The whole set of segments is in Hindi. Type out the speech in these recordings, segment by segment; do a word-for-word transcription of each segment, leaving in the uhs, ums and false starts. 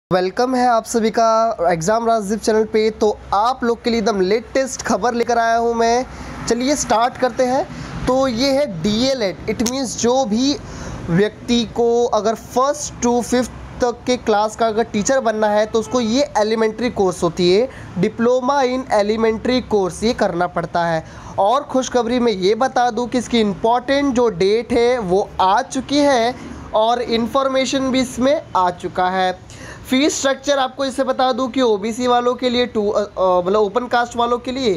वेलकम है आप सभी का एग्ज़ाम राजदीप चैनल पे। तो आप लोग के लिए एकदम लेटेस्ट खबर लेकर आया हूँ मैं। चलिए स्टार्ट करते हैं। तो ये है डीएलएड। इट मीन्स जो भी व्यक्ति को अगर फर्स्ट टू फिफ्थ तक के क्लास का अगर टीचर बनना है तो उसको ये एलिमेंट्री कोर्स होती है, डिप्लोमा इन एलिमेंट्री कोर्स, ये करना पड़ता है। और खुशखबरी में ये बता दूँ कि इसकी इम्पॉर्टेंट जो डेट है वो आ चुकी है और इन्फॉर्मेशन भी इसमें आ चुका है। फीस स्ट्रक्चर आपको इससे बता दूं कि ओबीसी वालों के लिए टू मतलब ओपन कास्ट वालों के लिए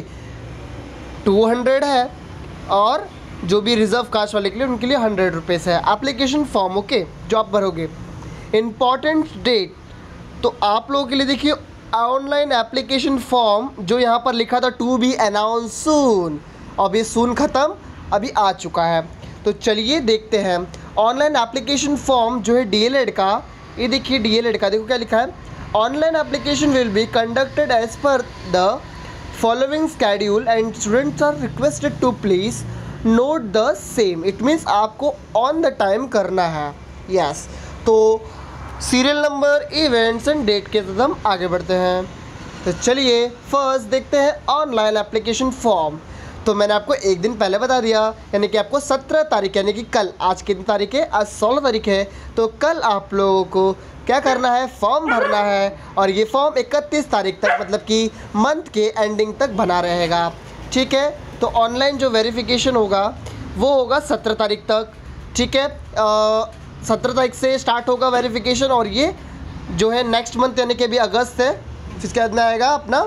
टू हंड्रेड है और जो भी रिज़र्व कास्ट वाले के लिए उनके लिए हंड्रेड रुपीज़ है। एप्लीकेशन फॉर्म ओके जो आप भरोगे। इम्पॉर्टेंट डेट तो आप लोगों के लिए देखिए, ऑनलाइन एप्लीकेशन फॉर्म जो यहाँ पर लिखा था टू बी अनाउंस सून, अब ये सून ख़त्म अभी आ चुका है। तो चलिए देखते हैं ऑनलाइन एप्लीकेशन फॉर्म जो है डीएलएड का। ये देखिए डीएलएड का, देखो क्या लिखा है। Online application will be conducted as per the following schedule and students are requested to please note the same. It means आपको ऑन द टाइम करना है। Yes yes. तो serial number, events and date के साथ हम आगे बढ़ते हैं। तो चलिए फर्स्ट देखते हैं ऑनलाइन एप्लीकेशन फॉर्म। तो मैंने आपको एक दिन पहले बता दिया, यानी कि आपको सत्रह तारीख यानी कि कल, आज कितनी तारीख है, आज सोलह तारीख है, तो कल आप लोगों को क्या करना है, फॉर्म भरना है। और ये फॉर्म इकतीस तारीख तक मतलब कि मंथ के एंडिंग तक बना रहेगा। ठीक है। तो ऑनलाइन जो वेरिफिकेशन होगा वो होगा सत्रह तारीख तक। ठीक है, सत्रह तारीख से स्टार्ट होगा वेरिफिकेशन और ये जो है नेक्स्ट मंथ यानी कि अभी अगस्त है, इसके बाद में आएगा अपना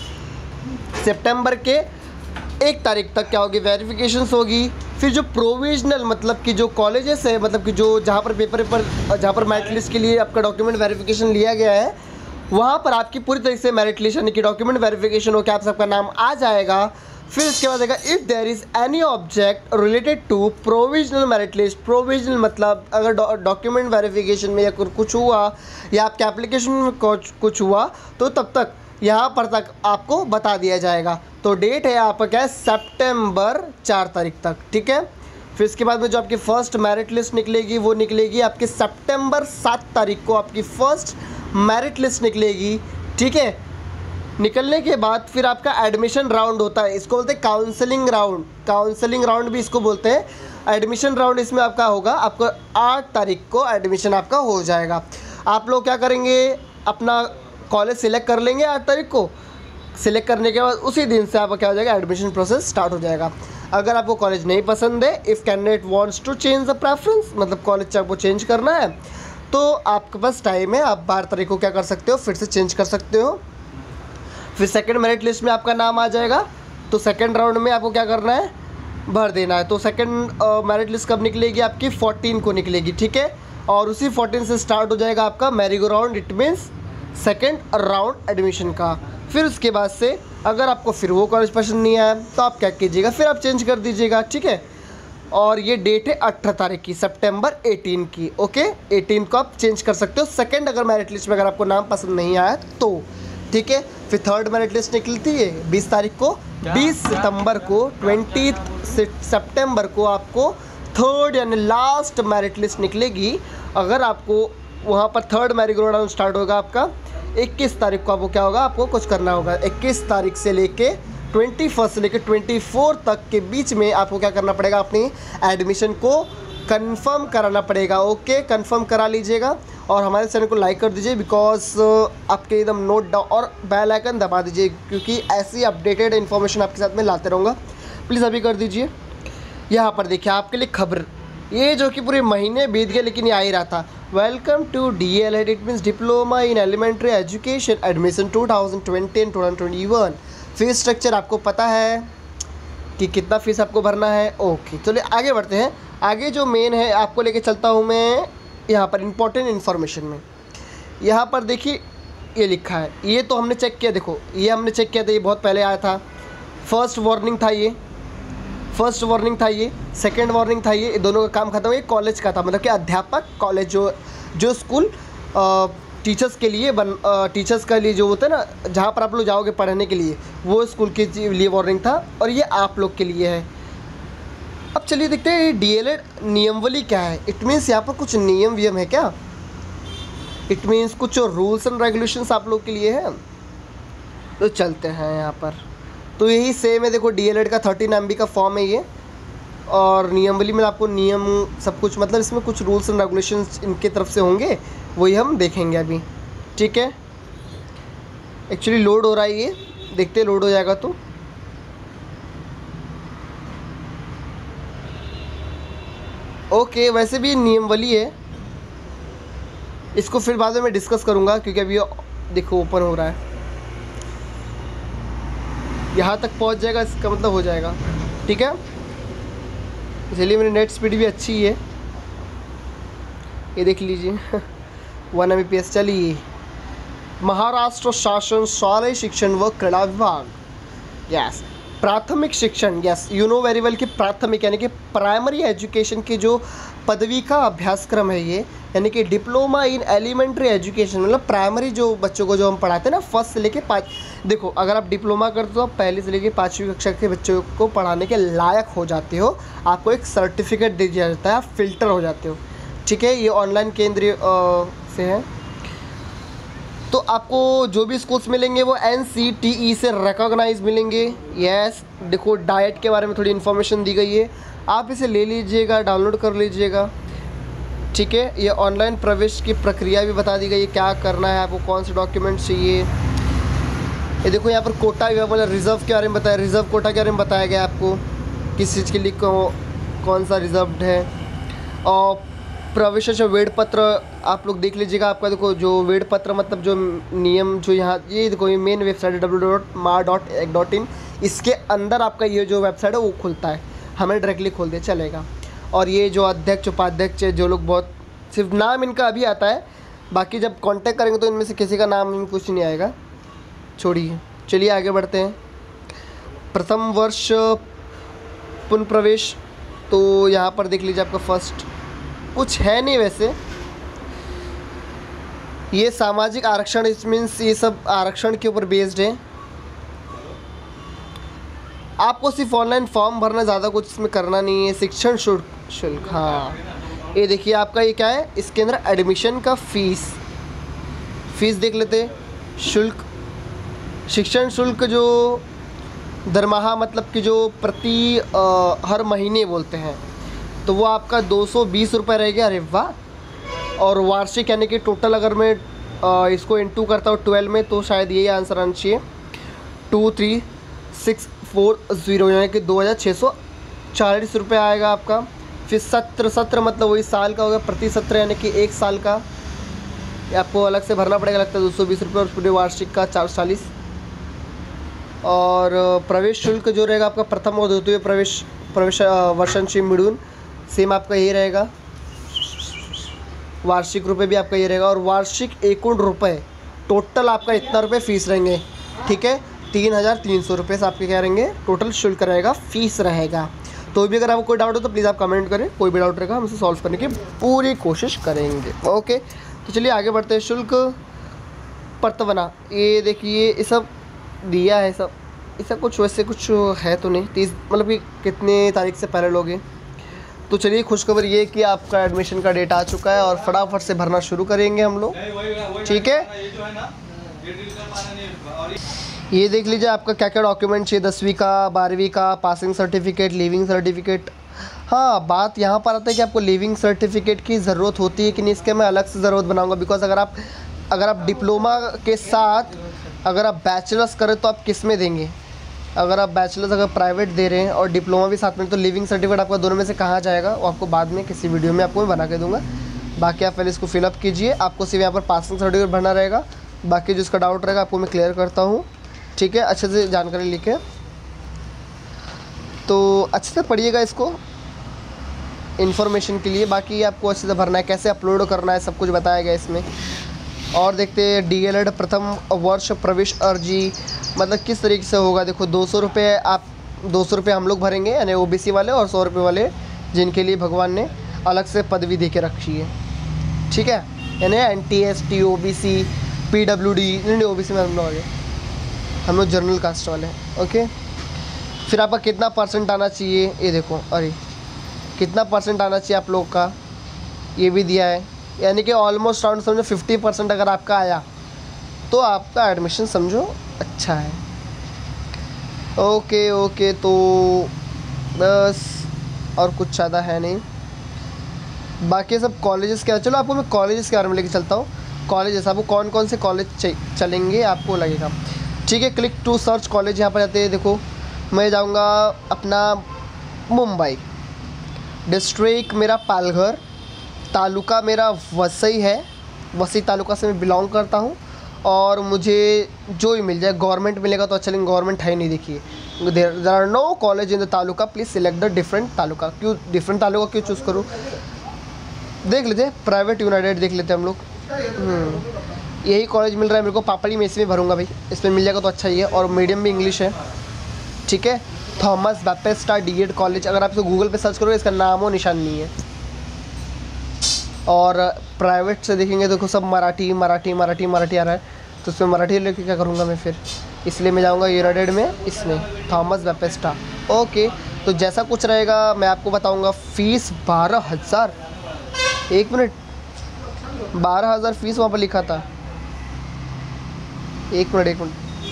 सितंबर के एक तारीख तक क्या होगी, वेरिफिकेशंस होगी। फिर जो प्रोविजनल मतलब कि जो कॉलेजेस है, मतलब कि जो जहाँ पर पेपर पेपर जहाँ पर मेरिट लिस्ट के लिए आपका डॉक्यूमेंट वेरिफिकेशन लिया गया है, वहाँ पर आपकी पूरी तरीके से मेरिट लिस्ट यानी कि डॉक्यूमेंट वेरिफिकेशन हो के आप सबका नाम आ जाएगा। फिर इसके बाद आएगा if there is any object related to provisional merit list. Provisional मतलब अगर डॉक्यूमेंट वेरिफिकेशन में या कुछ हुआ या आपके एप्लीकेशन में कुछ कुछ हुआ तो तब तक यहाँ पर तक आपको बता दिया जाएगा। तो डेट है आपका क्या है, सितंबर चार तारीख तक। ठीक है। फिर इसके बाद में जो आपकी फ़र्स्ट मेरिट लिस्ट निकलेगी वो निकलेगी आपकी सितंबर सात तारीख को, आपकी फ़र्स्ट मेरिट लिस्ट निकलेगी। ठीक है। निकलने के बाद फिर आपका एडमिशन राउंड होता है, इसको बोलते हैं काउंसलिंग राउंड। काउंसलिंग राउंड भी इसको बोलते हैं। एडमिशन राउंड इसमें आपका होगा, आपको आठ तारीख को एडमिशन आपका हो जाएगा। आप लोग क्या करेंगे, अपना कॉलेज सिलेक्ट कर लेंगे आठ तारीख को। सिलेक्ट करने के बाद उसी दिन से आपका क्या हो जाएगा, एडमिशन प्रोसेस स्टार्ट हो जाएगा। अगर आपको कॉलेज नहीं पसंद है, if candidate wants to change the preference, मतलब कॉलेज आपको चेंज करना है तो आपके पास टाइम है, आप बारह तारीख को क्या कर सकते हो, फिर से चेंज कर सकते हो। फिर सेकंड मेरिट लिस्ट में आपका नाम आ जाएगा तो सेकंड राउंड में आपको क्या करना है, भर देना है। तो सेकंड मेरिट लिस्ट कब निकलेगी, आपकी फोर्टीन को निकलेगी। ठीक है। और उसी फोर्टीन से स्टार्ट हो जाएगा आपका merry go round, it means second round admission का। फिर उसके बाद से अगर आपको फिर वो कॉलेज पसंद नहीं आया तो आप क्या कीजिएगा, फिर आप चेंज कर दीजिएगा। ठीक है। और ये डेट है अठारह तारीख की, सितंबर अठारह की। ओके, अठारह को आप चेंज कर सकते हो सेकंड अगर मेरिट लिस्ट में अगर आपको नाम पसंद नहीं आया तो। ठीक है। फिर थर्ड मेरिट लिस्ट निकलती है बीस तारीख को। बीस सितंबर को, बीस सितंबर को आपको थर्ड यानी लास्ट मेरिट लिस्ट निकलेगी। अगर आपको वहाँ पर third merry go round start होगा आपका इक्कीस तारीख को, आपको क्या होगा, आपको कुछ करना होगा। इक्कीस तारीख से लेके ट्वेंटी फर्स्ट से लेके ट्वेंटी फोर तक के बीच में आपको क्या करना पड़ेगा, अपनी एडमिशन को कंफर्म कराना पड़ेगा। ओके, कंफर्म करा लीजिएगा और हमारे चैनल को लाइक कर दीजिए, बिकॉज आपके एकदम नोट डाउन और बेल आइकन दबा दीजिए, क्योंकि ऐसी अपडेटेड इन्फॉर्मेशन आपके साथ में लाते रहूँगा। प्लीज़ अभी कर दीजिए। यहाँ पर देखिए आपके लिए खबर, ये जो कि पूरे महीने बीत गए लेकिन ये आ ही रहा था। Welcome to DElEd, it means diploma in elementary education admission two thousand twenty and two thousand twenty one. Fees structure आपको पता है कि कितना फ़ीस आपको भरना है। ओके, चलिए आगे बढ़ते हैं। आगे जो मेन है आपको लेके चलता हूँ मैं यहाँ पर इंपॉर्टेंट इन्फॉर्मेशन में। यहाँ पर देखिए ये लिखा है, ये तो हमने चेक किया। देखो ये हमने चेक किया था, ये बहुत पहले आया था। फर्स्ट वार्निंग था ये, फर्स्ट वार्निंग था ये, सेकंड वार्निंग था ये, दोनों का काम खत्म। ये कॉलेज का था, मतलब कि अध्यापक कॉलेज जो जो स्कूल टीचर्स के लिए बन टीचर्स के लिए जो होता है ना, जहाँ पर आप लोग जाओगे पढ़ने के लिए, वो स्कूल के लिए वार्निंग था और ये आप लोग के लिए है। अब चलिए देखते हैं डीएलएड नियमावली क्या है। इट मीन्स यहाँ पर कुछ नियम वियम है क्या। इट मीन्स कुछ रूल्स एंड रेगुलेशंस आप लोग के लिए है। तो चलते हैं यहाँ पर। तो यही सेम है, देखो डी एल एड का थर्टीन एम बी का फॉर्म है ये, और नियमावली में आपको नियम सब कुछ, मतलब इसमें कुछ रूल्स एंड रेगुलेशंस इनके तरफ से होंगे, वही हम देखेंगे अभी। ठीक है, एक्चुअली लोड हो रहा है ये, देखते लोड हो जाएगा तो। ओके, वैसे भी नियमावली है, इसको फिर बाद में मैं डिस्कस करूँगा, क्योंकि अभी देखो ओपन हो रहा है, यहाँ तक पहुँच जाएगा इसका मतलब हो जाएगा। ठीक है, इसलिए मेरी नेट स्पीड भी अच्छी है, ये देख लीजिए one M B P S. चलिए, महाराष्ट्र शासन शालेय शिक्षण व क्रीड़ा विभाग, यस प्राथमिक शिक्षण, yes you know very well कि प्राथमिक यानी कि प्राइमरी एजुकेशन की जो पदवी का अभ्यासक्रम है ये, यानी कि डिप्लोमा इन एलिमेंट्री एजुकेशन, मतलब प्राइमरी जो बच्चों को जो हम पढ़ाते हैं ना, फर्स्ट से लेके पाँच, देखो अगर आप डिप्लोमा करते हो तो आप पहले से लेके पाँचवीं कक्षा के बच्चों को पढ़ाने के लायक हो जाते हो, आपको एक सर्टिफिकेट दिया जाता है, आप फिल्टर हो जाते हो। ठीक है, ये ऑनलाइन केंद्रीय से है, तो आपको जो भी स्कूल्स मिलेंगे वो एन सी टी ई से रिकॉग्नाइज मिलेंगे। यस, देखो डाइट के बारे में थोड़ी इन्फॉर्मेशन दी गई है, आप इसे ले लीजिएगा, डाउनलोड कर लीजिएगा। ठीक है, ये ऑनलाइन प्रवेश की प्रक्रिया भी बता दी गई है, क्या करना है आपको, कौन से डॉक्यूमेंट चाहिए। ये देखो यहाँ पर कोटा बोला, रिज़र्व के बारे में बताया, रिज़र्व कोटा के बारे में बताया गया आपको, किस चीज़ के लिए कौन सा रिज़र्व्ड है। और प्रवेश वेद पत्र आप लोग देख लीजिएगा, आपका देखो जो वेद पत्र मतलब जो नियम जो यहाँ, ये देखो ये मेन वेबसाइट है डब्ल्यू डब्ल्यू डब्ल्यू डॉट मार डॉट एक डॉट इन, इसके अंदर आपका ये जो वेबसाइट है वो खुलता है, हमें डायरेक्टली खोल दे चलेगा। और ये जो अध्यक्ष उपाध्यक्ष है, जो लोग बहुत, सिर्फ नाम इनका अभी आता है, बाकी जब कांटेक्ट करेंगे तो इनमें से किसी का नाम कुछ नहीं आएगा, छोड़िए। चलिए आगे बढ़ते हैं। प्रथम वर्ष पुनः प्रवेश, तो यहाँ पर देख लीजिए आपका फर्स्ट कुछ है नहीं, वैसे ये सामाजिक आरक्षण, इट मीन्स ये सब आरक्षण के ऊपर बेस्ड है। आपको सिर्फ ऑनलाइन फॉर्म भरना, ज़्यादा कुछ इसमें करना नहीं है। शिक्षण शुल्क शुल्क हाँ, ये देखिए आपका ये क्या है, इसके अंदर एडमिशन का फीस फीस देख लेते हैं। शुल्क, शिक्षण शुल्क जो दरमाहा मतलब कि जो प्रति आ, हर महीने बोलते हैं, तो वो आपका दो सौ बीस रुपये रहेगा। अरे वाह। और वार्षिक यानी कि टोटल अगर मैं आ, इसको इंटू करता हूँ ट्वेल्व में, तो शायद यही आंसर आना चाहिए, two three six four zero, यानी कि दो हज़ार छः सौ चालीस रुपये आएगा आपका। फिर सत्र, सत्र मतलब वही साल का होगा, प्रति सत्र यानी कि एक साल का, ये आपको अलग से भरना पड़ेगा, लगता है दो सौ बीस रुपये, और पूरे वार्षिक का चार सौ चालीस। और प्रवेश शुल्क जो रहेगा आपका प्रथम और द्वितीय प्रवेश प्रवेश वर्षांशी मिडून, सेम आपका यही रहेगा। वार्षिक रुपए भी आपका ये रहेगा, और वार्षिक एकूण रुपए टोटल आपका इतना रुपए फीस रहेंगे। ठीक है, तीन हज़ार तीन सौ रुपये से आपके क्या रहेंगे, टोटल शुल्क रहेगा, फीस रहेगा। तो भी अगर आपको कोई डाउट हो तो प्लीज़ आप कमेंट करें, कोई भी डाउट रहेगा हम उसे सॉल्व करने की पूरी कोशिश करेंगे। ओके, तो चलिए आगे बढ़ते हैं। शुल्क प्रतवना, ये देखिए ये सब दिया है, सब ऐसा कुछ वैसे कुछ है तो नहीं, तीस मतलब कि कितने तारीख से पहले लोगे। तो चलिए खुशखबर ये कि आपका एडमिशन का डेट आ चुका है, और फटाफट से भरना शुरू करेंगे हम लोग। ठीक है, ये देख लीजिए आपका क्या क्या डॉक्यूमेंट चाहिए, दसवीं का, बारहवीं का, पासिंग सर्टिफिकेट, लिविंग सर्टिफिकेट। हाँ, बात यहाँ पर आता है कि आपको लिविंग सर्टिफिकेट की ज़रूरत होती है कि नहीं, इसके मैं अलग से ज़रूरत बनाऊँगा। बिकॉज अगर आप अगर आप डिप्लोमा के साथ अगर आप बैचलर्स करें तो आप किस में देंगे, अगर आप बैचलर्स अगर प्राइवेट दे रहे हैं और डिप्लोमा भी साथ में, तो लिविंग सर्टिफिकेट आपका दोनों में से कहाँ जाएगा, वो आपको बाद में किसी वीडियो में आपको मैं बना के दूंगा। बाकी आप पहले इसको फिलअप कीजिए, आपको सिर्फ यहाँ पर पासिंग सर्टिफिकेट भरना रहेगा, बाकी जो इसका डाउट रहेगा आपको मैं क्लियर करता हूँ। ठीक है, अच्छे से जानकारी लिखे, तो अच्छे से पढ़िएगा इसको इन्फॉर्मेशन के लिए। बाकी आपको अच्छे से भरना है, कैसे अपलोड करना है, सब कुछ बताया गया इसमें। और देखते हैं डी एल एड प्रथम वर्ष प्रवेश अर्जी मतलब किस तरीके से होगा। देखो दो सौ रुपये आप दो सौ रुपये हम लोग भरेंगे, यानी ओ बी सी वाले, और सौ रुपये वाले जिनके लिए भगवान ने अलग से पदवी दे के रखी है। ठीक है, यानी N T S T, O B C, P W D, नहीं ओ बी सी में हम लोग आ गए, हम लोग जनरल कास्ट वाले हैं। ओके, फिर आपका कितना परसेंट आना चाहिए, ये देखो, अरे कितना परसेंट आना चाहिए आप लोग का, ये भी दिया है। यानी कि ऑलमोस्ट राउंड समझो फिफ्टी परसेंट अगर आपका आया तो आपका एडमिशन समझो अच्छा है। ओके ओके, तो बस और कुछ ज़्यादा है नहीं, बाकी सब कॉलेजेस क्या। चलो आपको मैं कॉलेजेस के बारे में लेके चलता हूँ। कॉलेजेस आपको कौन कौन से कॉलेज चलेंगे आपको लगेगा, ठीक है। क्लिक टू सर्च कॉलेज, यहाँ पर जाते हैं। देखो मैं जाऊँगा अपना मुंबई, डिस्ट्रिक्ट मेरा पालघर, तालुका मेरा वसई है, वसई तालुका से मैं बिलोंग करता हूँ। और मुझे जो ही मिल जाए, गवर्नमेंट मिलेगा तो अच्छा, लेकिन गवर्नमेंट है नहीं। देखिए there are no college in the taluka, please select the different taluka. क्यों डिफरेंट तालुका क्यों चूज़ करूँ, देख लेते प्राइवेट यूनाइटेड देख लेते हम लोग। यही कॉलेज मिल रहा है मेरे को पापड़ी में, इसमें भरूंगा भाई, इसमें मिल जाएगा तो अच्छा ही है। और मीडियम भी इंग्लिश है, ठीक है। थॉमस बैप्टिस्ट डीएड कॉलेज, अगर आप इसको गूगल पे सर्च करोगे इसका नाम और निशान नहीं है। और प्राइवेट से देखेंगे देखो सब मराठी मराठी मराठी मराठी आ रहा है, तो उसमें मराठी लेके क्या करूँगा मैं फिर, इसलिए मैं जाऊँगा यूनाइटेड में, इसमें थॉमस बैप्टिस्टा। ओके, तो जैसा कुछ रहेगा मैं आपको बताऊँगा। फ़ीस बारह हज़ार, एक मिनट, बारह हज़ार फीस वहाँ पर लिखा था। एक मिनट एक मिनट,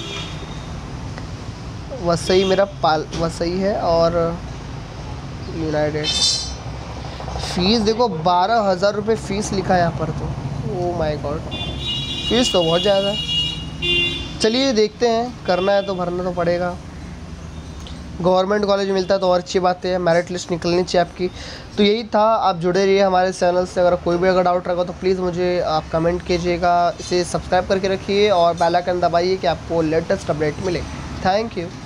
वसई मेरा पाल वसई है और यूनाइटेड। फ़ीस देखो बारह हज़ार रुपये फ़ीस लिखा है यहाँ पर, तो ओ माय गॉड, फ़ीस तो बहुत ज़्यादा है। चलिए देखते हैं, करना है तो भरना तो पड़ेगा। गवर्नमेंट कॉलेज मिलता है तो और अच्छी बात है, मेरिट लिस्ट निकलनी चाहिए आपकी। तो यही था, आप जुड़े रहिए हमारे चैनल से। अगर कोई भी अगर डाउट रहेगा तो प्लीज़ मुझे आप कमेंट कीजिएगा, इसे सब्सक्राइब करके रखिए और बेल आइकन दबाइए कि आपको लेटेस्ट अपडेट मिले। Thank you.